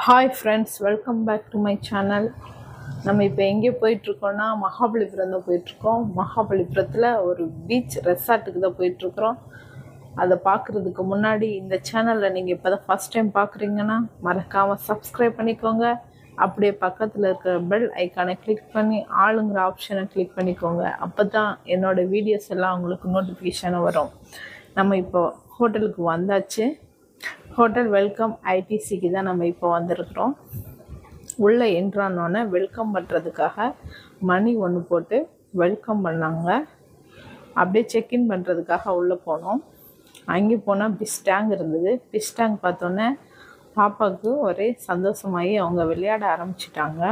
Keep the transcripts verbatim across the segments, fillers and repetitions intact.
Hi friends, welcome back to my channel. நம்ம இப்போ எங்கே போயிட்டுருக்கோன்னா மகாபலிபுரம் தான் போயிட்டுருக்கோம். மகாபலிபுரத்தில் ஒரு பீச் ரெசார்ட்டுக்கு தான் போயிட்டுருக்குறோம். அதை பார்க்குறதுக்கு முன்னாடி இந்த சேனலில் நீங்கள் இப்போ தான் ஃபஸ்ட் டைம் பார்க்குறீங்கன்னா மறக்காமல் சப்ஸ்கிரைப் பண்ணிக்கோங்க. அப்படியே பக்கத்தில் இருக்கிற பெல் ஐக்கானை கிளிக் பண்ணி ஆளுங்கிற ஆப்ஷனை கிளிக் பண்ணிக்கோங்க. அப்போ தான் என்னோடய வீடியோஸ் எல்லாம் உங்களுக்கு நோட்டிஃபிகேஷனாக வரும். நம்ம இப்போ ஹோட்டலுக்கு வந்தாச்சு. ஹோட்டல் வெல்கம் ஐடிசிக்கு தான் நம்ம இப்போ வந்திருக்கிறோம். உள்ளே என்ட்ரானோன்னே வெல்கம் பண்ணுறதுக்காக மணி ஒன்று போட்டு வெல்கம் பண்ணாங்க. அப்படியே செக்இன் பண்ணுறதுக்காக உள்ளே போனோம். அங்கே போனால் ஃபிஷ் டேங்க் இருந்தது. ஃபிஷ் டேங்க் பார்த்தோன்னே பாப்பாவுக்கு ஒரே சந்தோஷமாகி அவங்க விளையாட ஆரம்பிச்சிட்டாங்க.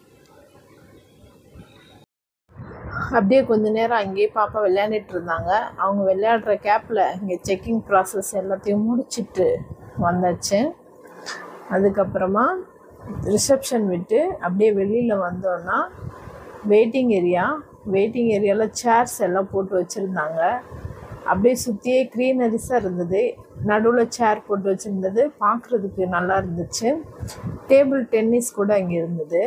அப்படியே கொஞ்ச நேரம் அங்கேயே பாப்பா விளையாண்டுட்டு இருந்தாங்க. அவங்க விளையாடுற கேப்பில் இங்கே செக்கிங் ப்ராசஸ் எல்லாத்தையும் முடிச்சுட்டு வந்தாச்சு. அதுக்கப்புறமா ரிசப்ஷன் விட்டு அப்படியே வெளியில் வந்தோன்னா வெயிட்டிங் ஏரியா வெயிட்டிங் ஏரியாவில் சேர்ஸ் எல்லாம் போட்டு வச்சுருந்தாங்க. அப்படியே சுற்றியே க்ரீனரிஸாக இருந்தது. நடுவில் சேர் போட்டு வச்சுருந்தது. பார்க்குறதுக்கு நல்லா இருந்துச்சு. டேபிள் டென்னிஸ் கூட அங்கே இருந்தது.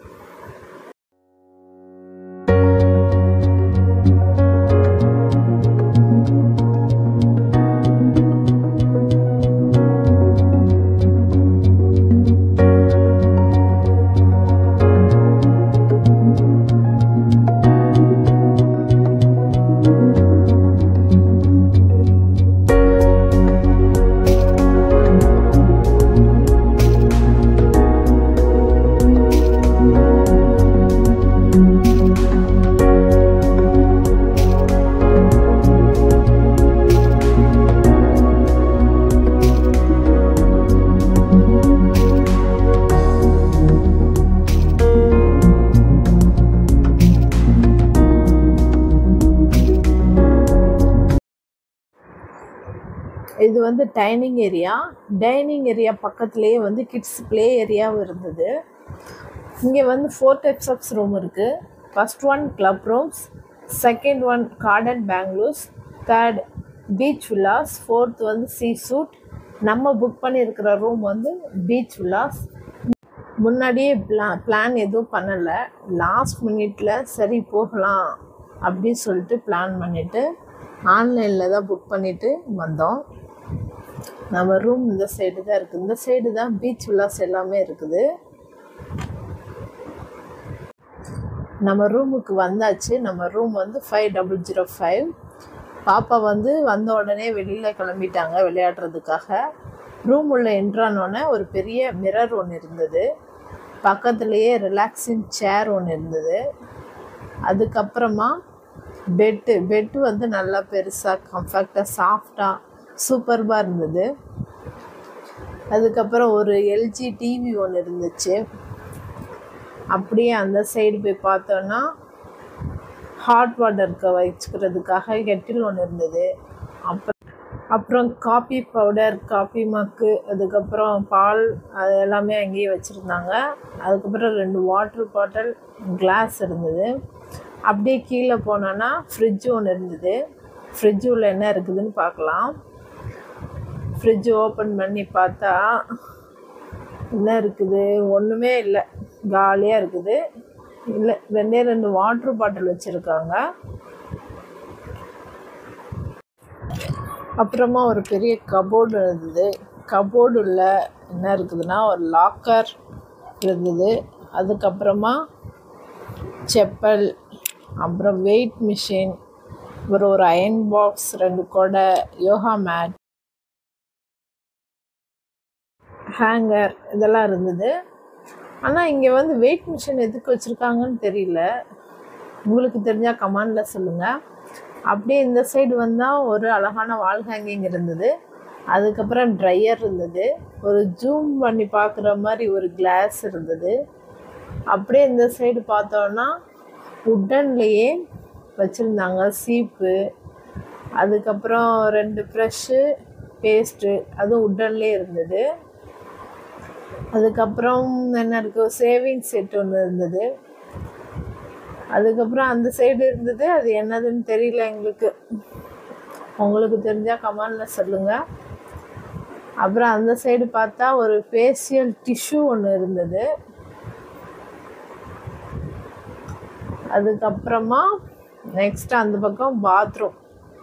இது வந்து டைனிங் ஏரியா. டைனிங் ஏரியா பக்கத்துலேயே வந்து கிட்ஸ் ப்ளே ஏரியாவும் இருந்தது. இங்கே வந்து ஃபோர் டைப்ஸ் ஆஃப் ரூம் இருக்குது. First one club rooms, second one garden bungalows, third beach villas, fourth வந்து சீ சூட். நம்ம புக் பண்ணியிருக்கிற ரூம் வந்து பீச் வில்லாஸ். முன்னாடியே பிளா பிளான் எதுவும் பண்ணலை. லாஸ்ட் மினிட்ல சரி போகலாம் அப்படின்னு சொல்லிட்டு பிளான் பண்ணிவிட்டு ஆன்லைனில் தான் புக் பண்ணிவிட்டு வந்தோம். நம்ம ரூம் இந்த சைடு தான் இருக்குது. இந்த சைடு தான் பீச் வில்லாஸ் எல்லாமே இருக்குது. நம்ம ரூமுக்கு வந்தாச்சு. நம்ம ரூம் வந்து ஃபைவ் டபுள் ஜீரோ ஃபைவ். பாப்பா வந்து வந்த உடனே வெளியில் கிளம்பிட்டாங்க விளையாடுறதுக்காக. ரூம் உள்ள என்ட்ரானோடனே ஒரு பெரிய மிரர் ஒன்று இருந்தது. பக்கத்துலேயே ரிலாக்ஸிங் சேர் ஒன்று இருந்தது. அதுக்கப்புறமா பெட்டு பெட்டு வந்து நல்லா பெருசாக கம்ஃபர்ட்டாக சாஃப்டாக சூப்பர்பாக இருந்தது. அதுக்கப்புறம் ஒரு எல்ஜி டிவி ஒன்று இருந்துச்சு. அப்படியே அந்த சைடு போய் பார்த்தோன்னா ஹாட் வாட்டருக்கு வச்சுக்கிறதுக்காக கெட்டில் ஒன்று இருந்தது. அப்புறம் அப்புறம் காஃபி பவுடர், காஃபி மக்கு, அதுக்கப்புறம் பால், அது எல்லாமே அங்கேயே வச்சுருந்தாங்க. அதுக்கப்புறம் ரெண்டு வாட்டர் பாட்டில், கிளாஸ் இருந்தது. அப்படியே கீழே போனோன்னா ஃப்ரிட்ஜு ஒன்று இருந்தது. ஃப்ரிட்ஜு உள்ள என்ன இருக்குதுன்னு பார்க்கலாம். ஃப்ரிட்ஜு ஓப்பன் பண்ணி பார்த்தா என்ன இருக்குது? ஒன்றுமே இல்லை, காலியாக இருக்குது. இல்லை, ரெண்டே ரெண்டு வாட்டர் பாட்டில் வச்சுருக்காங்க. அப்புறமா ஒரு பெரிய கபோர்டு இருந்தது. கபோர்டு உள்ள என்ன இருக்குதுன்னா ஒரு லாக்கர் இருந்தது. அதுக்கப்புறமா செப்பல், அப்புறம் வெயிட் மிஷின், அப்புறம் ஒரு அயன் பாக்ஸ், ரெண்டு கொடை, யோகா மேட், ஹேங்கர், இதெல்லாம் இருந்தது. ஆனால் இங்கே வந்து வெயிட் மிஷின் எதுக்கு வச்சுருக்காங்கன்னு தெரியல. உங்களுக்கு தெரிஞ்சால் கமெண்டில் சொல்லுங்கள். அப்படியே இந்த சைடு வந்தால் ஒரு அழகான வால் ஹேங்கிங் இருந்தது. அதுக்கப்புறம் ட்ரையர் இருந்தது. ஒரு ஜூம் பண்ணி பார்க்குற மாதிரி ஒரு கிளாஸ் இருந்தது. அப்படியே இந்த சைடு பார்த்தோன்னா உட்டன்லேயே வச்சுருந்தாங்க சீப்பு. அதுக்கப்புறம் ரெண்டு ப்ரெஷ்ஷு, பேஸ்ட்டு, அதுவும் உட்டன்லேயே இருந்தது. அதுக்கப்புறம் என்ன இருக்குது, சேவிங் செட் ஒன்று இருந்தது. அதுக்கப்புறம் அந்த சைடு இருந்தது. அது என்னதுன்னு தெரியல எங்களுக்கு. உங்களுக்கு தெரிஞ்சால் கமெண்டில் சொல்லுங்கள். அப்புறம் அந்த சைடு பார்த்தா ஒரு ஃபேஷியல் டிஷ்யூ ஒன்று இருந்தது. அதுக்கப்புறமா நெக்ஸ்ட் அந்த பக்கம் பாத்ரூம்.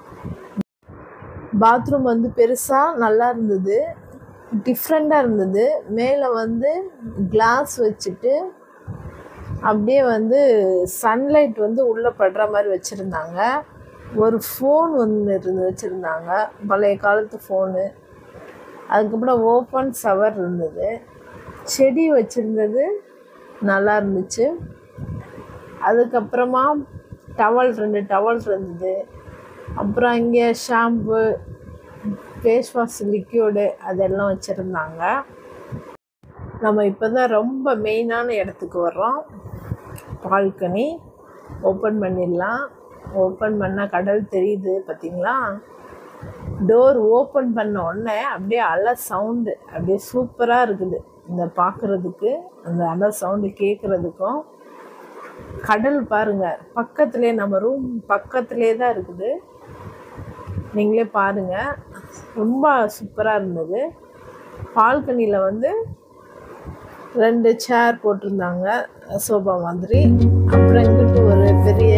பாத்ரூம் வந்து பெருசாக நல்லா இருந்தது, டிஃப்ரெண்ட்டாக இருந்தது. மேலே வந்து கிளாஸ் வச்சுட்டு அப்படியே வந்து சன்லைட் வந்து உள்ளே படுற மாதிரி வச்சுருந்தாங்க. ஒரு ஃபோன் ஒன்று இருந்து வச்சுருந்தாங்க, பழைய காலத்து ஃபோனு. அதுக்கப்புறம் ஓப்பன் ஷவர் இருந்தது, செடி வச்சுருந்தது, நல்லா இருந்துச்சு. அதுக்கப்புறமா டவல் ரெண்டு டவல் இருந்தது. அப்புறம் இங்கே ஷாம்பு, ஃபேஸ் வாஷ், லிக்யூடு அதெல்லாம் வச்சுருந்தாங்க. நம்ம இப்போ தான் ரொம்ப மெயினான இடத்துக்கு வர்றோம். பால்கனி ஓப்பன் பண்ணிடலாம். ஓப்பன் பண்ணால் கடல் தெரியுது பார்த்தீங்களா. டோர் ஓப்பன் பண்ண உடனே அப்படியே அலை சவுண்டு அப்படியே சூப்பராக இருக்குது இந்த பார்க்குறதுக்கு, அந்த அலை சவுண்டு கேட்குறதுக்கும். கடல் பாருங்கள், பக்கத்துலேயே நம்ம ரூம் பக்கத்துலேயே தான் இருக்குது. நீங்களே பாருங்கள், ரொம்ப சூப்பராக இருந்தது. பால்கனியில் வந்து ரெண்டு சேர் போட்டிருந்தாங்க, சோஃபா மாதிரி. அப்புறம் இங்கிட்டு ஒரு பெரிய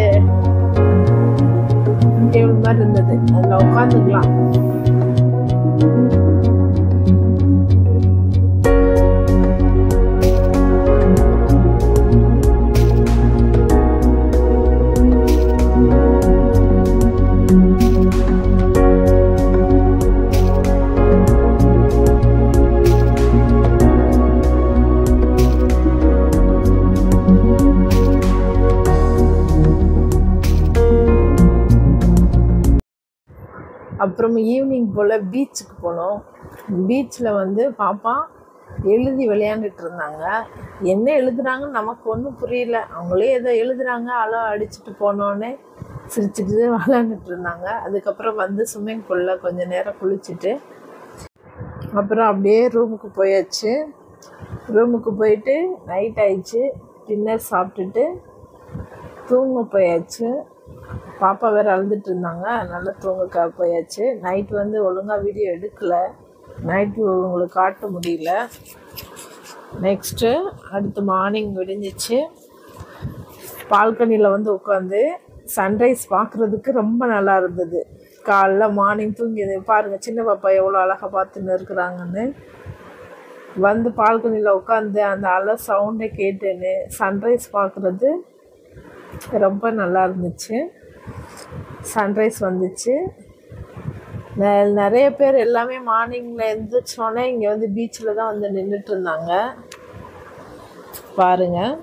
டேபிள் மாதிரி இருந்தது, அதில் உட்காந்துக்கலாம். அப்புறம் ஈவினிங் போல் பீச்சுக்கு போனோம். பீச்சில் வந்து பாப்பா எழுதி விளையாண்டுட்டு இருந்தாங்க. என்ன எழுதுறாங்கன்னு நமக்கு ஒன்றும் புரியல. அவங்களே ஏதோ எழுதுறாங்க, அலை அடிச்சுட்டு போனோன்னே சிரிச்சுட்டு விளையாண்டுட்டு இருந்தாங்க. அதுக்கப்புறம் வந்து ஸ்விம்மிங் பூலில் கொஞ்சம் நேரம் குளிச்சுட்டு அப்புறம் அப்படியே ரூமுக்கு போயாச்சு. ரூமுக்கு போயிட்டு நைட் ஆயிடுச்சு, டின்னர் சாப்பிட்டுட்டு தூங்க போயாச்சு. பாப்பா வேறு அழுதுட்டு இருந்தாங்க, நல்லா தூங்க போயாச்சு. நைட்டு வந்து ஒழுங்காக வீடியோ எடுக்கலை, நைட்டு உங்களுக்கு காட்ட முடியல. நெக்ஸ்ட்டு அடுத்து மார்னிங் விடிஞ்சிச்சு. பால்கனியில் வந்து உட்காந்து சன்ரைஸ் பார்க்குறதுக்கு ரொம்ப நல்லா இருந்தது. காலைல மார்னிங் தூங்கி பாருங்கள், சின்ன பாப்பா எவ்வளோ அழகாக பார்த்துன்னு இருக்கிறாங்கன்னு. வந்து பால்கனியில் உட்காந்து அந்த அலை சவுண்டை கேட்டுன்னு சன்ரைஸ் பார்க்குறது ரொம்ப நல்லா இருந்துச்சு. சன்ரைஸ் வந்துச்சு. நிறைய பேர் எல்லாமே மார்னிங்கில் எழுந்திரிச்சோன்னே இங்கே வந்து பீச்சில் தான் வந்து நின்றுட்டு இருந்தாங்க பாருங்கள்.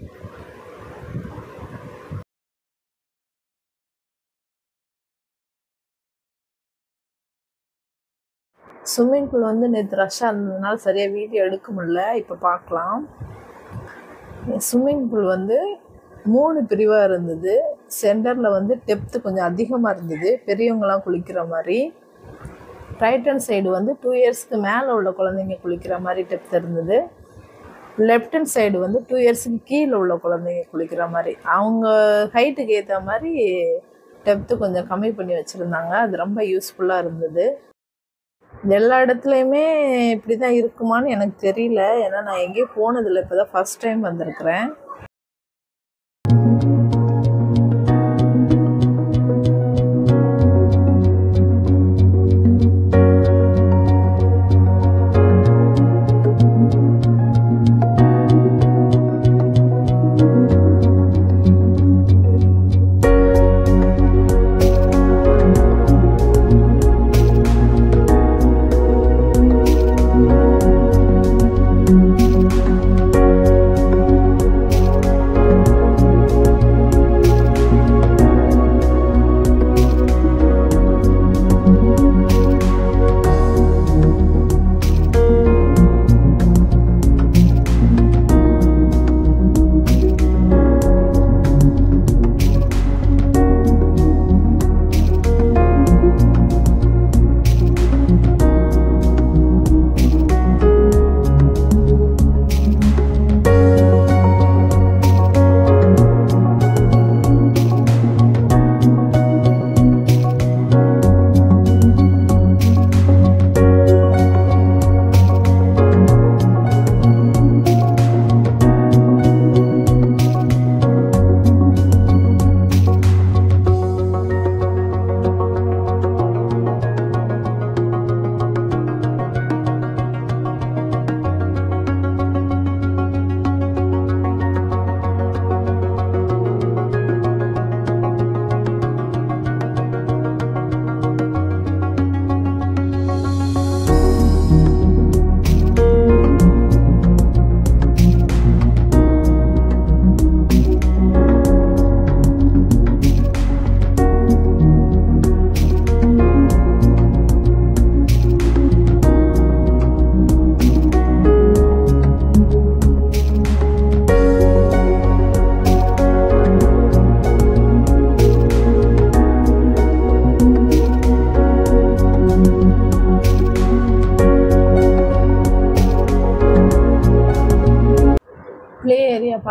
ஸ்விம்மிங் பூல் வந்து நேற்று ரஷ்ஷாக இருந்ததுனால சரியாக வீடியோ எடுக்க முடியல, இப்போ பார்க்கலாம். ஸ்விம்மிங் பூல் வந்து மூணு பிரிவாக இருந்தது. சென்டரில் வந்து டெப்த்து கொஞ்சம் அதிகமாக இருந்தது, பெரியவங்களாம் குளிக்கிற மாதிரி. ரைட் ஹேண்ட் சைடு வந்து டூ இயர்ஸ்க்கு மேலே உள்ள குழந்தைங்க குளிக்கிற மாதிரி டெப்த் இருந்தது. லெஃப்ட் ஹேண்ட் சைடு வந்து டூ இயர்ஸுக்கு கீழே உள்ள குழந்தைங்க குளிக்கிற மாதிரி. அவங்க ஹைட்டுக்கு ஏற்ற மாதிரி டெப்த்து கொஞ்சம் கம்மி பண்ணி வச்சுருந்தாங்க. அது ரொம்ப யூஸ்ஃபுல்லாக இருந்தது. எல்லா இடத்துலையுமே இப்படி தான் இருக்குமான்னு எனக்கு தெரியல, ஏன்னா நான் எங்கேயும் போனதில்லை, இப்போ தான் ஃபஸ்ட் டைம் வந்திருக்கிறேன்.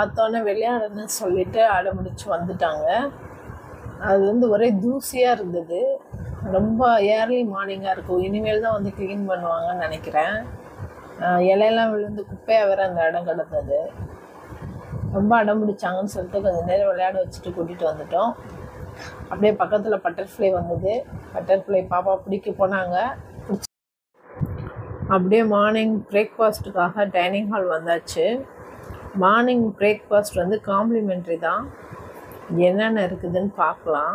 பார்த்தோன்னே விளையாடணும்னு சொல்லிட்டு அடம்பிடிச்சு வந்துட்டாங்க. அது வந்து ஒரே தூசியாக இருந்தது. ரொம்ப ஏர்லி மார்னிங்காக இருக்கும். இனிமேல் தான் வந்து க்ளீன் பண்ணுவாங்கன்னு நினைக்கிறேன். இலையெல்லாம் விழுந்து குப்பையாக வேறு அந்த இடம் கிடந்தது. ரொம்ப அடம் பிடிச்சாங்கன்னு சொல்லிட்டு கொஞ்சம் நேரம் விளையாட வச்சுட்டு கூட்டிகிட்டு வந்துட்டோம். அப்படியே பக்கத்தில் பட்டர்ஃப்ளை வந்தது. பட்டர்ஃப்ளை பாப்பா பிடிக்க போனாங்க. அப்படியே மார்னிங் பிரேக்ஃபாஸ்ட்டுக்காக டைனிங் ஹால் வந்தாச்சு. மார்னிங் பிரேக்ஃபாஸ்ட் வந்து காம்ப்ளிமெண்ட்ரி தான். என்னென்ன இருக்குதுன்னு பார்க்கலாம்.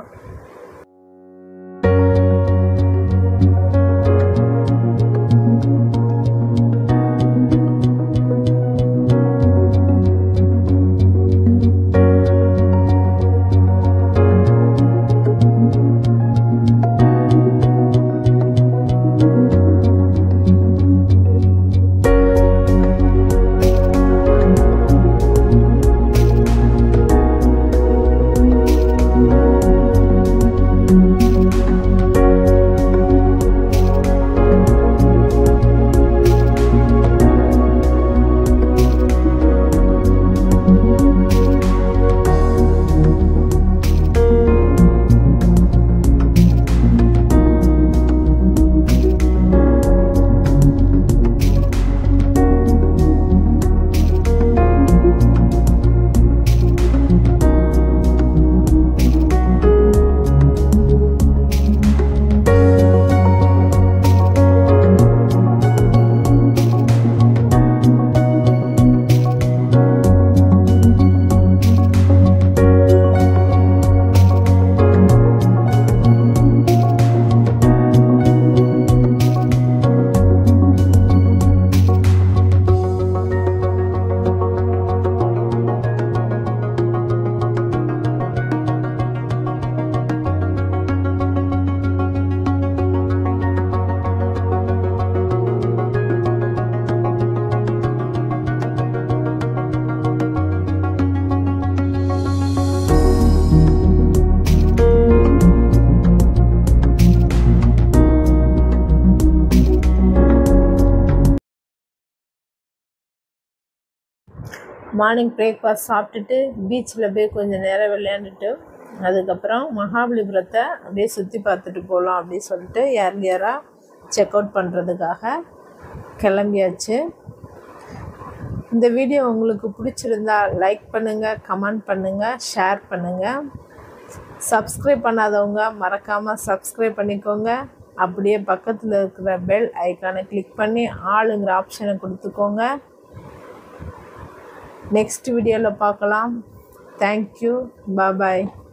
மார்னிங் பிரேக்ஃபாஸ்ட் சாப்பிட்டுட்டு பீச்சில் போய் கொஞ்சம் நேரம் விளையாண்டுட்டு அதுக்கப்புறம் மகாபலிபுரத்தை அப்படியே சுற்றி பார்த்துட்டு போகலாம் அப்படின்னு சொல்லிட்டு ஏர்லியராக செக் அவுட் பண்ணுறதுக்காக கிளம்பியாச்சு. இந்த வீடியோ உங்களுக்கு பிடிச்சிருந்தா லைக் பண்ணுங்கள், கமெண்ட் பண்ணுங்கள், ஷேர் பண்ணுங்கள். சப்ஸ்கிரைப் பண்ணாதவங்க மறக்காமல் சப்ஸ்கிரைப் பண்ணிக்கோங்க. அப்படியே பக்கத்தில் இருக்கிற பெல் ஐக்கானை கிளிக் பண்ணி ஆளுங்கிற ஆப்ஷனை கொடுத்துக்கோங்க. நெக்ஸ்ட் வீடியோவில் பார்க்கலாம். தேங்க்யூ. பாய்.